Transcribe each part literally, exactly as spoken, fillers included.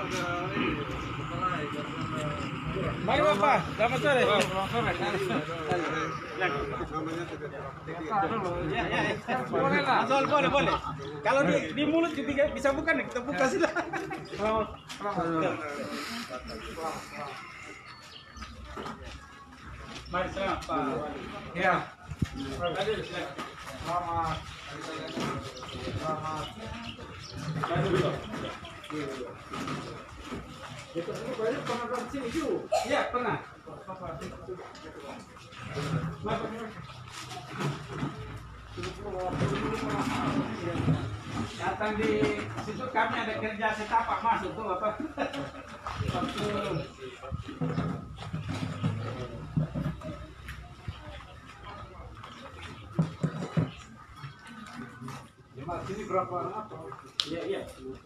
Mari Bapak, selamat sore. Ya, ya, boleh lah. Boleh, boleh. Kalau di, di mulut juga bisa bukan, kita buka sila. Selamat, selamat. Mari selamat Pak. Ya. Selamat. Selamat. Itu banyak pernah ke sini juga? Iya, pernah. Datang di situ kami ada kerja setapak masuk tuh apa? Mas, ini berapa apa? Iya, iya.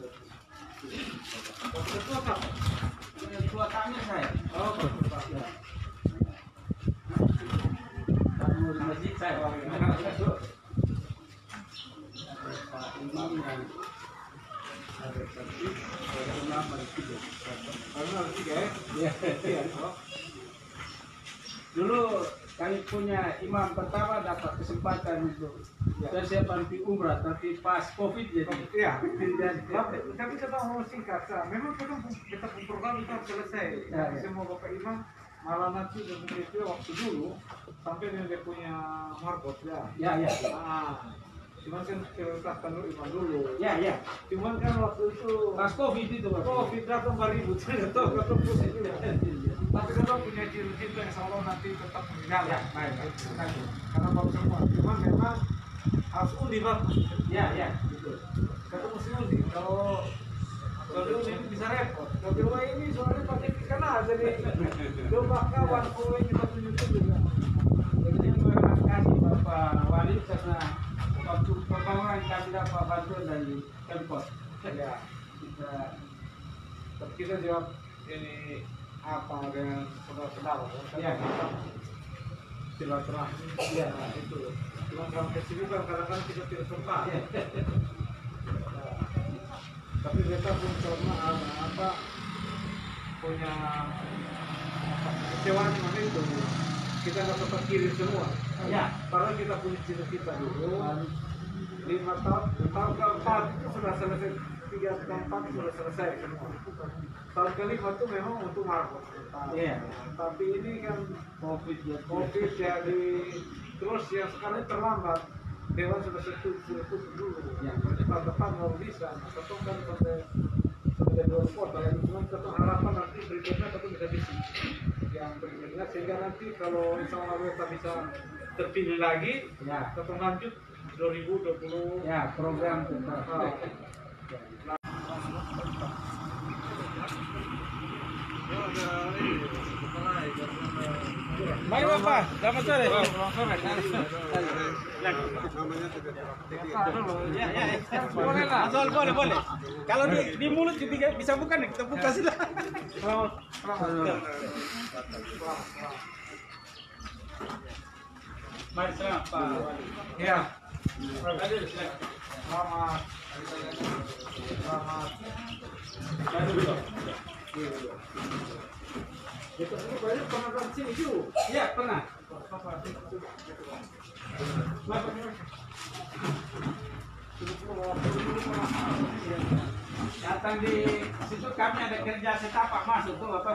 Ketua Pak. Ketua kami saya. Oh, Pak. Ya. Kamu di masjid saya. Pak Imam yang ada satu, ada enam, ada tiga. Ada tiga ya? Iya. Dulu kami punya imam pertama dapat kesempatan untuk persiapan di umrah, tapi pas COVID jadi. Iya. Tapi kita mau singkat, memang kita kita program itu selesai. Ya, ya. Semua bapak imam malah nanti begitu waktu dulu sampai dia punya marbot ya. Ya, ya. Ah, cuman kan kita dulu imam dulu. Ya, ya. Cuman kan waktu itu pas COVID itu, COVID datang baribu, tidak tahu kata pusing juga. Tapi kita punya ciri-ciri yang insya Allah nanti tetap menjaga. Ya, baik. Karena baru semua. Cuman memang harus undi Pak. Ya, ya. Gitu. Kita mesti undi. Kalau kalau ini bisa repot. Kalau ini soalnya pakai ikan aja nih. Coba kawan kowe kita tunjukin juga. Jadi terima kasih Bapak Wali karena waktu pembangunan kami dapat bantuan dari Pemkot. Ya. Kita kita jawab ini apa dengan saudara-saudara ya, silaturahmi ya, itu cuma dalam kesibukan kadang-kadang kita tidak sempat ya. Nah, tapi kita pun sama apa punya kecewaan mana itu kita nggak sempat kirim semua ya, karena kita punya cita-cita dulu lima tahun tahun keempat itu sudah selesai, tiga keempat sudah selesai semua. Tahun kelima itu memang untuk marbot. Iya. Tapi ini kan COVID ya. COVID jadi terus yang sekarang terlambat. Dewan sudah setuju dulu. Ya. Tahun depan mau bisa. Kita kan sampai sampai dua kota yang cuma kita harapan nanti berikutnya kita bisa bisa. Yang berikutnya sehingga nanti kalau insya Allah kita bisa terpilih lagi, ya. Kita lanjut dua ribu dua puluh. Ya, program kita. Oh. Mari Bapak, selamat sore. Ya, ya, boleh lah. Boleh, boleh. Kalau di, di mulut juga bisa bukan, kita buka sila. Selamat, selamat. Mari selamat Pak. Ya. Selamat. Selamat. Itu banyak pernah ke sini juga? Iya, pernah. Datang di situ kami ada kerja setapak masuk tuh apa?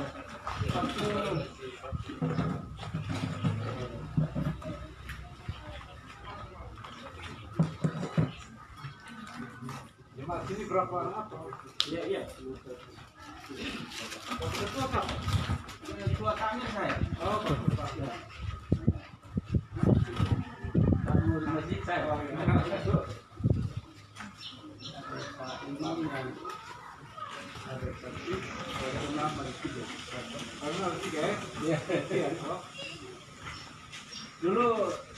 Mas, ini berapa apa? Iya, iya. Ketua Pak. Ketua kami saya. Oh, Pak. Ya. Kamu di masjid saya. Pak Imam yang ada satu, ada enam, ada tiga. Ada tiga ya? Iya. Dulu